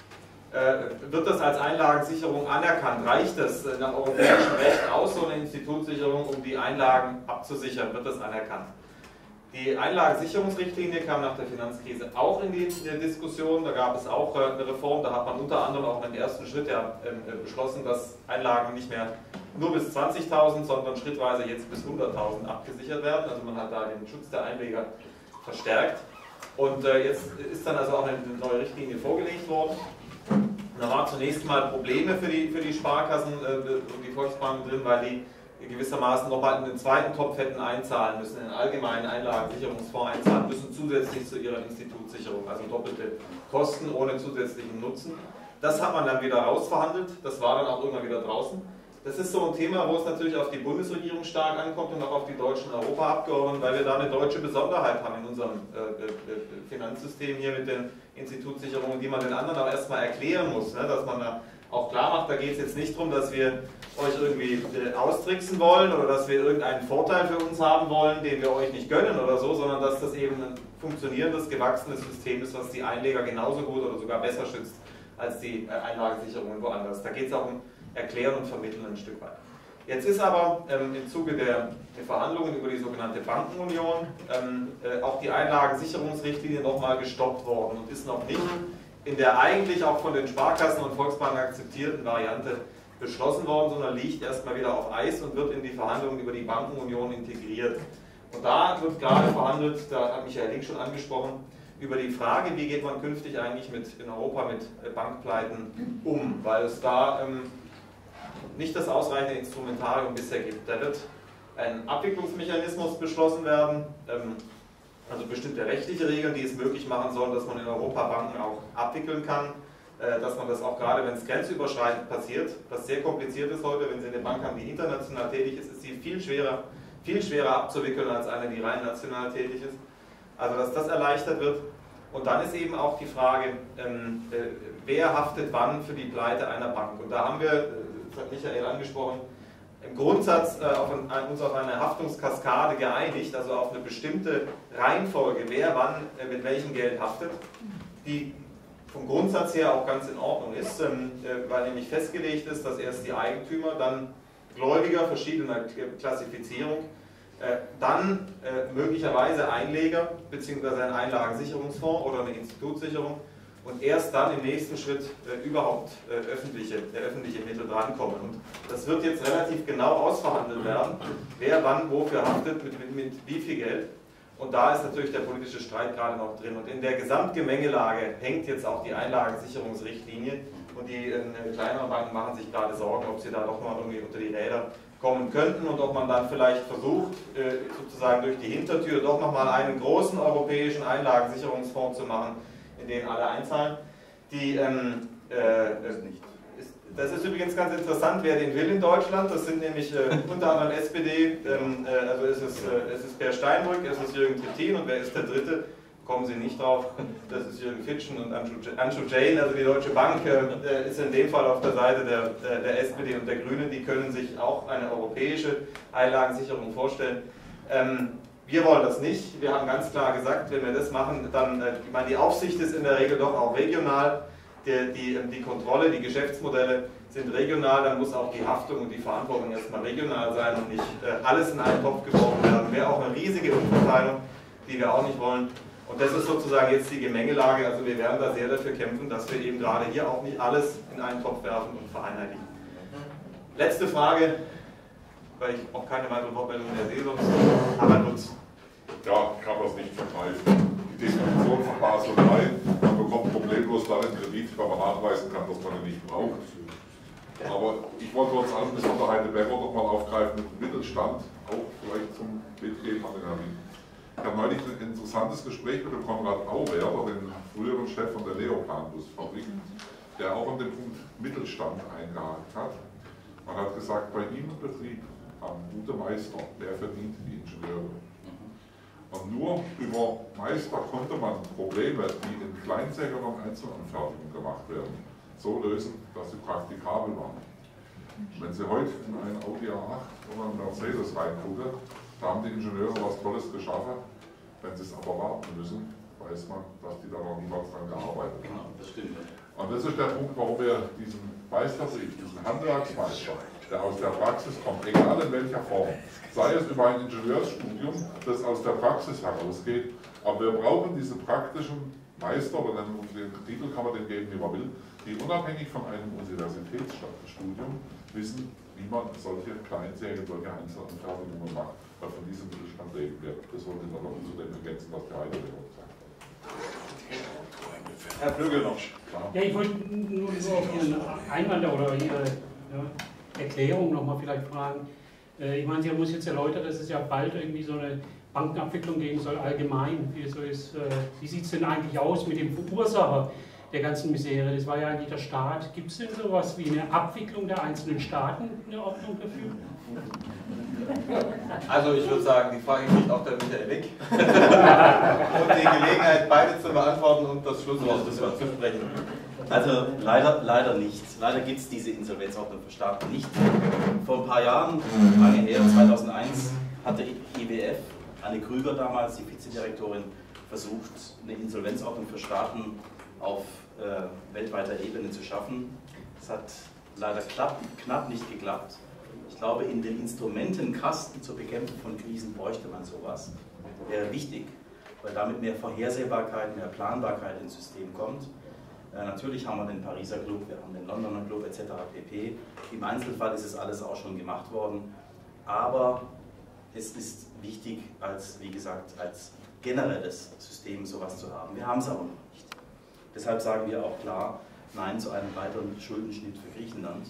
wird das als Einlagensicherung anerkannt? Reicht das nach europäischem Recht aus, so eine Institutssicherung, um die Einlagen abzusichern? Wird das anerkannt? Die Einlagensicherungsrichtlinie kam nach der Finanzkrise auch in die Diskussion. Da gab es auch eine Reform. Da hat man unter anderem auch im ersten Schritt beschlossen, dass Einlagen nicht mehr nur bis 20.000, sondern schrittweise jetzt bis 100.000 abgesichert werden. Also man hat da den Schutz der Einleger verstärkt. Und jetzt ist dann also auch eine neue Richtlinie vorgelegt worden. Da waren zunächst mal Probleme für die Sparkassen und die Volksbanken drin, weil die gewissermaßen nochmal in den zweiten Topf hätten einzahlen müssen, in den allgemeinen Einlagensicherungsfonds einzahlen müssen, zusätzlich zu ihrer Institutssicherung, also doppelte Kosten ohne zusätzlichen Nutzen. Das hat man dann wieder rausverhandelt, das war dann auch irgendwann wieder draußen. Das ist so ein Thema, wo es natürlich auf die Bundesregierung stark ankommt und auch auf die deutschen Europaabgeordneten, weil wir da eine deutsche Besonderheit haben in unserem Finanzsystem hier mit den Institutssicherungen, die man den anderen auch erstmal erklären muss, ne? Dass man da auch klar macht, da geht es jetzt nicht darum, dass wir euch irgendwie austricksen wollen oder dass wir irgendeinen Vorteil für uns haben wollen, den wir euch nicht gönnen oder so, sondern dass das eben ein funktionierendes, gewachsenes System ist, was die Einleger genauso gut oder sogar besser schützt als die Einlagensicherungen woanders. Da geht es auch um Erklären und Vermitteln ein Stück weit. Jetzt ist aber im Zuge der Verhandlungen über die sogenannte Bankenunion auch die Einlagensicherungsrichtlinie nochmal gestoppt worden und ist noch nicht in der eigentlich auch von den Sparkassen und Volksbanken akzeptierten Variante beschlossen worden, sondern liegt erstmal wieder auf Eis und wird in die Verhandlungen über die Bankenunion integriert. Und da wird gerade verhandelt, da hat Michael Link schon angesprochen, über die Frage, wie geht man künftig eigentlich in Europa mit Bankpleiten um, weil es da nicht das ausreichende Instrumentarium bisher gibt. Da wird ein Abwicklungsmechanismus beschlossen werden, also bestimmte rechtliche Regeln, die es möglich machen sollen, dass man in Europa Banken auch abwickeln kann, dass man das auch gerade, wenn es grenzüberschreitend passiert, was sehr kompliziert ist heute, wenn Sie eine Bank haben, die international tätig ist, ist sie viel schwerer abzuwickeln als eine, die rein national tätig ist. Also dass das erleichtert wird. Und dann ist eben auch die Frage, wer haftet wann für die Pleite einer Bank. Und da haben wir, das hat Michael angesprochen, im Grundsatz uns auf eine Haftungskaskade geeinigt, also auf eine bestimmte Reihenfolge, wer wann mit welchem Geld haftet, die vom Grundsatz her auch ganz in Ordnung ist, weil nämlich festgelegt ist, dass erst die Eigentümer, dann Gläubiger verschiedener Klassifizierung, dann möglicherweise Einleger bzw. ein Einlagensicherungsfonds oder eine Institutssicherung und erst dann im nächsten Schritt überhaupt öffentliche Mittel drankommen. Und das wird jetzt relativ genau ausverhandelt werden, wer wann wofür haftet, mit wie viel Geld. Und da ist natürlich der politische Streit gerade noch drin. Und in der Gesamtgemengelage hängt jetzt auch die Einlagensicherungsrichtlinie. Und die kleineren Banken machen sich gerade Sorgen, ob sie da doch mal irgendwie unter die Räder kommen könnten und ob man dann vielleicht versucht, sozusagen durch die Hintertür doch nochmal einen großen europäischen Einlagensicherungsfonds zu machen, in den alle einzahlen. Das ist übrigens ganz interessant, wer den will in Deutschland. Das sind nämlich unter anderem SPD, also es ist Per Steinbrück, es ist Jürgen Trittin und wer ist der Dritte? Kommen Sie nicht drauf. Das ist Jürgen Fitschen und Anshu Jain, also die Deutsche Bank ist in dem Fall auf der Seite der SPD und der Grünen. Die können sich auch eine europäische Einlagensicherung vorstellen. Wir wollen das nicht. Wir haben ganz klar gesagt, wenn wir das machen, dann, ich meine, die Aufsicht ist in der Regel doch auch regional. Die Kontrolle, die Geschäftsmodelle sind regional, dann muss auch die Haftung und die Verantwortung erstmal regional sein und nicht alles in einen Topf geworfen werden. Wäre auch eine riesige Umverteilung, die wir auch nicht wollen. Und das ist sozusagen jetzt die Gemengelage. Also wir werden da sehr dafür kämpfen, dass wir eben gerade hier auch nicht alles in einen Topf werfen und vereinheitlichen. Letzte Frage, weil ich auch keine weitere Wortmeldung mehr sehe, sonst Harald Lutz. Ja, ich kann das nicht vergleichen. Die Definition von Basel III, man bekommt problemlos dann einen Kredit, weil man nachweisen kann, dass man ihn nicht braucht. Aber ich wollte uns an Besonderheit Becker noch mal aufgreifen mit dem Mittelstand, auch vielleicht zum Mitgeben an den Herrn. Ich habe neulich ein interessantes Gespräch mit dem Konrad Auwerder, dem früheren Chef von der Leoplan-Busfabrik, der auch an den Punkt Mittelstand eingehakt hat. Man hat gesagt, bei ihm im Betrieb haben gute Meister, wer verdient die Ingenieure. Und nur über Meister konnte man Probleme, die in Kleinsägern und Einzelanfertigung gemacht werden, so lösen, dass sie praktikabel waren. Wenn Sie heute in einen Audi A8 oder einen Mercedes reingucken, da haben die Ingenieure was Tolles geschaffen. Wenn sie es aber warten müssen, weiß man, dass die da noch niemals dran gearbeitet haben. Genau, das stimmt. Und das ist der Punkt, warum wir diesen Meisterbrief, diesen Handwerksmeister, der aus der Praxis kommt, egal in welcher Form, sei es über ein Ingenieursstudium, das aus der Praxis herausgeht, aber wir brauchen diese praktischen Meister, oder den Titel kann man dem geben, wie man will, die unabhängig von einem Universitätsstudium wissen, wie man solche Kleinserien, solche Einzelanfertigungen macht, weil von diesem Mittelstand leben wird. Das wollte ich noch zu dem ergänzen, was der Heide gesagt hat. Herr Flügel noch. Ja, ich wollte nur auf Ihren Einwand oder Ihre Erklärung nochmal vielleicht fragen. Ich meine, Sie haben uns jetzt erläutert, dass es ja bald irgendwie so eine Bankenabwicklung geben soll, allgemein. Wie sieht es denn eigentlich aus mit dem Verursacher der ganzen Misere? Das war ja eigentlich der Staat. Gibt es denn sowas wie eine Abwicklung der einzelnen Staaten, eine Ordnung dafür? Also ich würde sagen, die Frage kriegt auch der Michael Wick. Und die Gelegenheit, beide zu beantworten und das Schlusswort zu sprechen. Also leider nicht. Leider gibt es diese Insolvenzordnung für Staaten nicht. Vor ein paar Jahren, lange her, 2001, hatte IWF, Anne Krüger damals, die Vizedirektorin, versucht, eine Insolvenzordnung für Staaten auf weltweiter Ebene zu schaffen. Das hat leider knapp nicht geklappt. Ich glaube, in den Instrumentenkasten zur Bekämpfung von Krisen bräuchte man sowas. Wäre wichtig, weil damit mehr Vorhersehbarkeit, mehr Planbarkeit ins System kommt. Natürlich haben wir den Pariser Club, wir haben den Londoner Club etc. pp. Im Einzelfall ist es alles auch schon gemacht worden. Aber es ist wichtig, wie gesagt, als generelles System sowas zu haben. Wir haben es aber noch nicht. Deshalb sagen wir auch klar Nein zu einem weiteren Schuldenschnitt für Griechenland.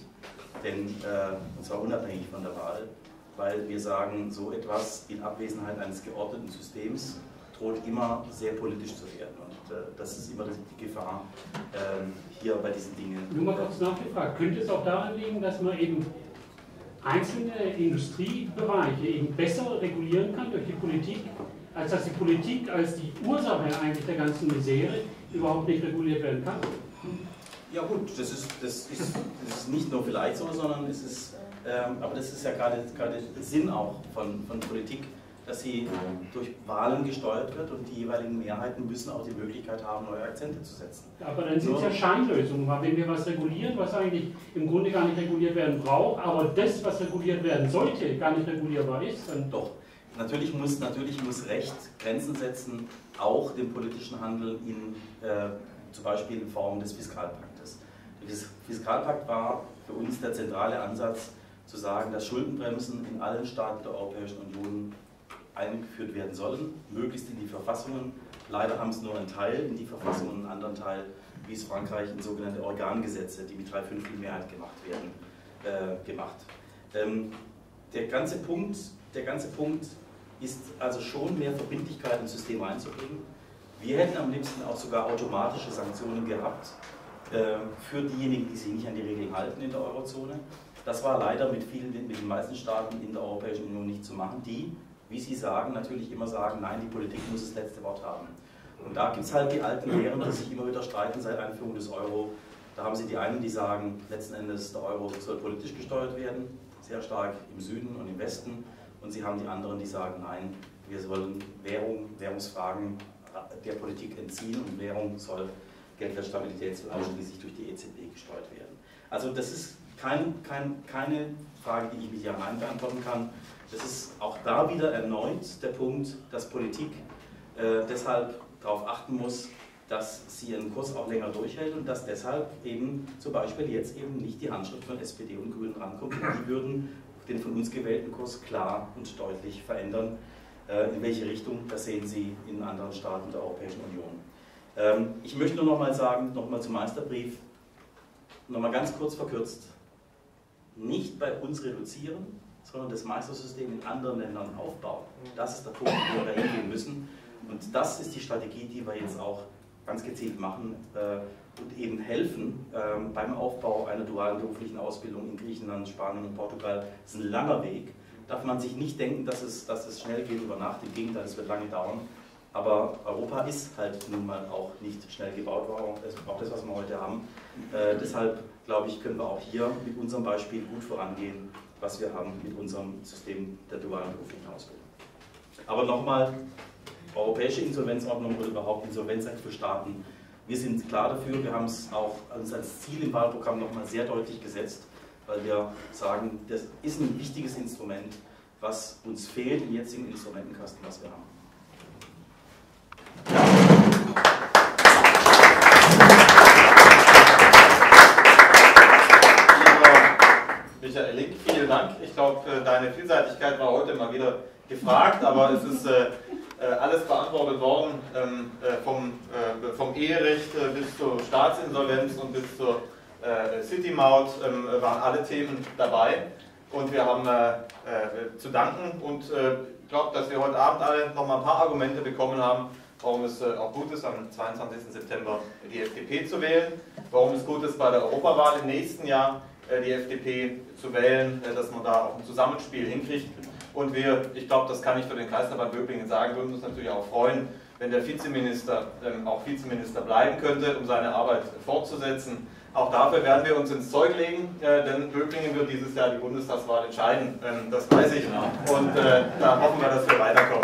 Und zwar unabhängig von der Wahl, weil wir sagen, so etwas in Abwesenheit eines geordneten Systems droht immer sehr politisch zu werden. Und das ist immer die Gefahr hier bei diesen Dingen. Nur mal kurz nachgefragt, könnte es auch daran liegen, dass man eben einzelne Industriebereiche eben besser regulieren kann durch die Politik, als dass die Politik als die Ursache eigentlich der ganzen Misere überhaupt nicht reguliert werden kann? Ja gut, das ist nicht nur vielleicht so, sondern es ist, aber das ist ja gerade der Sinn auch von Politik, dass sie durch Wahlen gesteuert wird und die jeweiligen Mehrheiten müssen auch die Möglichkeit haben, neue Akzente zu setzen. Aber dann sind es ja Scheinlösungen, weil wenn wir was regulieren, was eigentlich im Grunde gar nicht reguliert werden braucht, aber das, was reguliert werden sollte, gar nicht regulierbar ist, dann... Doch, natürlich muss Recht Grenzen setzen, auch dem politischen Handeln zum Beispiel in Form des Fiskalpaktes. Der Fiskalpakt war für uns der zentrale Ansatz, zu sagen, dass Schuldenbremsen in allen Staaten der Europäischen Union eingeführt werden sollen, möglichst in die Verfassungen. Leider haben es nur einen Teil in die Verfassung und einen anderen Teil, wie es Frankreich in sogenannte Organgesetze, die mit 3/5 Mehrheit gemacht werden, gemacht. Der ganze Punkt ist also schon mehr Verbindlichkeit ins System einzubringen. Wir hätten am liebsten auch sogar automatische Sanktionen gehabt für diejenigen, die sich nicht an die Regeln halten in der Eurozone. Das war leider mit den meisten Staaten in der Europäischen Union nicht zu machen, die, wie Sie sagen, natürlich immer sagen, nein, die Politik muss das letzte Wort haben. Und da gibt es halt die alten Lehren, die sich immer wieder streiten seit Einführung des Euro. Da haben Sie die einen, die sagen, letzten Endes der Euro soll politisch gesteuert werden, sehr stark im Süden und im Westen. Und Sie haben die anderen, die sagen, nein, wir sollen Währungsfragen der Politik entziehen und Währung soll Geldwertstabilität ausschließlich durch die EZB gesteuert werden. Also das ist keine Frage, die ich mit Ja Nein beantworten kann. Das ist auch da wieder erneut der Punkt, dass Politik deshalb darauf achten muss, dass sie ihren Kurs auch länger durchhält und dass deshalb eben zum Beispiel jetzt eben nicht die Handschrift von SPD und Grünen rankommt. Die würden den von uns gewählten Kurs klar und deutlich verändern. In welche Richtung, das sehen Sie in anderen Staaten der Europäischen Union. Ich möchte nur noch mal sagen, nochmal zum Meisterbrief, nochmal ganz kurz verkürzt, nicht bei uns reduzieren, sondern das Meistersystem in anderen Ländern aufbauen. Das ist der Punkt, wo wir hingehen müssen. Und das ist die Strategie, die wir jetzt auch ganz gezielt machen und eben helfen beim Aufbau einer dualen beruflichen Ausbildung in Griechenland, Spanien und Portugal. Das ist ein langer Weg. Darf man sich nicht denken, dass es schnell geht über Nacht. Im Gegenteil, es wird lange dauern. Aber Europa ist halt nun mal auch nicht schnell gebaut worden, auch das, was wir heute haben. Deshalb, glaube ich, können wir auch hier mit unserem Beispiel gut vorangehen, was wir haben mit unserem System der dualen beruflichen Ausbildung. Aber nochmal, europäische Insolvenzordnung oder überhaupt Insolvenzrecht für Staaten. Wir sind klar dafür, wir haben es auch uns als Ziel im Wahlprogramm nochmal sehr deutlich gesetzt, weil wir sagen, das ist ein wichtiges Instrument, was uns fehlt im jetzigen Instrumentenkasten, was wir haben. Michael Link, vielen Dank. Ich glaube, deine Vielseitigkeit war heute mal wieder gefragt, aber es ist alles beantwortet worden, vom Eherecht bis zur Staatsinsolvenz und bis zur City-Maut waren alle Themen dabei und wir haben zu danken und ich glaube, dass wir heute Abend alle noch mal ein paar Argumente bekommen haben, warum es auch gut ist, am 22. September die FDP zu wählen, warum es gut ist, bei der Europawahl im nächsten Jahr die FDP zu wählen, dass man da auch ein Zusammenspiel hinkriegt. Und wir, ich glaube, das kann ich für den Kreisverband Böblingen sagen, würden uns natürlich auch freuen, wenn der Vizeminister auch Vizeminister bleiben könnte, um seine Arbeit fortzusetzen. Auch dafür werden wir uns ins Zeug legen, denn Böblingen wird dieses Jahr die Bundestagswahl entscheiden, das weiß ich. Und da hoffen wir, dass wir weiterkommen.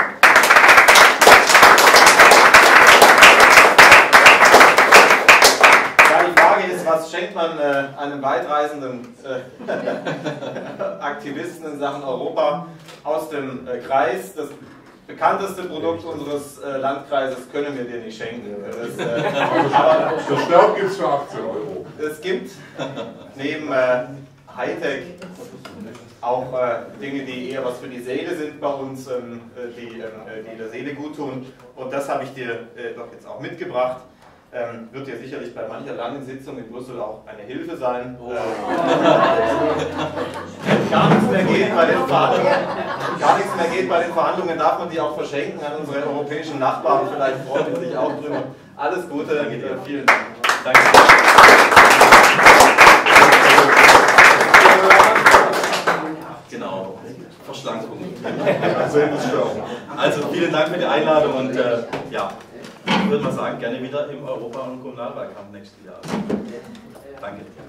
Ja, die Frage ist, was schenkt man einem weitreisenden Aktivisten in Sachen Europa aus dem Kreis? Das bekannteste Produkt unseres Landkreises können wir dir nicht schenken. Aber der Stern gibt es für 18 Euro. Es gibt neben Hightech auch Dinge, die eher was für die Seele sind bei uns, die der Seele gut tun. Und das habe ich dir doch jetzt auch mitgebracht. Wird dir sicherlich bei mancher langen Sitzung in Brüssel auch eine Hilfe sein. Gar nichts mehr geht bei den Verhandlungen, darf man die auch verschenken an unsere europäischen Nachbarn. Vielleicht freuen die sich auch drüber. Alles Gute, vielen Dank. Danke. Genau, Verschlankung. Also vielen Dank für die Einladung und ja. Ich würde mal sagen, gerne wieder im Europa- und Kommunalwahlkampf nächstes Jahr. Danke.